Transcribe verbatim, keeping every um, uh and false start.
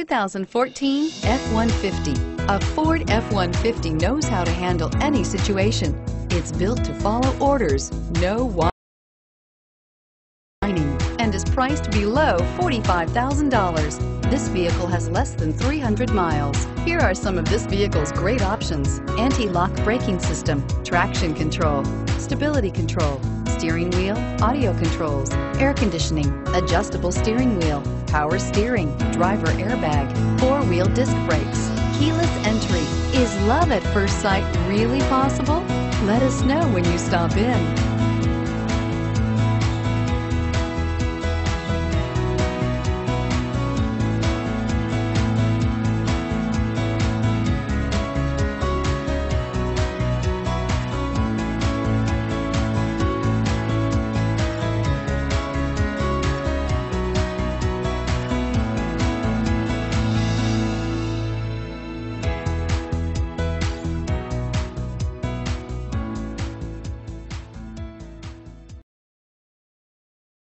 two thousand fourteen F one fifty. A Ford F one fifty knows how to handle any situation. It's built to follow orders, no whining, and is priced below forty-five thousand dollars. This vehicle has less than three hundred miles. Here are some of this vehicle's great options: anti-lock braking system, traction control, stability control, steering wheel audio controls, air conditioning, adjustable steering wheel, power steering, driver airbag, four-wheel disc brakes, keyless entry. Is love at first sight really possible? Let us know when you stop in.